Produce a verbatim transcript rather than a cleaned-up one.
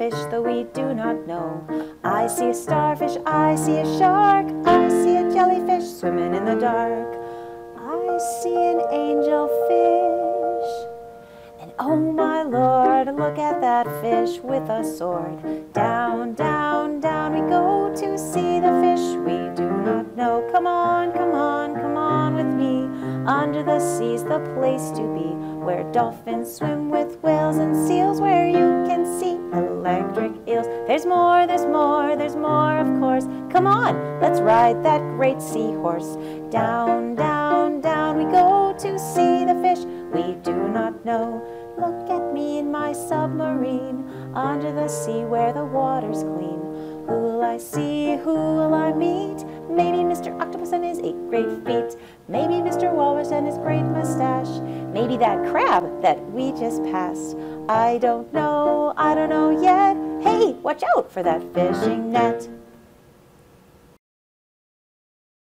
fish, though we do not know. I see a starfish, I see a shark, I see a jellyfish swimming in the dark. I see an angelfish. And oh my Lord, look at that fish with a sword. Down, down, down we go to see the fish we do not know. Come on, come on, come on with me. Under the sea's the place to be, where dolphins swim with whales and seals, where you can see electric eels. There's more, there's more, there's more, of course. Come on, let's ride that great seahorse. Down, down, down we go to see the fish we do not know. Look at me in my submarine, under the sea where the water's clean. Who'll I see, who'll I meet? Maybe Mister Octopus and his eight great feet. Maybe Mister Walrus and his great mustache. Maybe that crab that we just passed. I don't know, I don't know yet. Hey, watch out for that fishing net.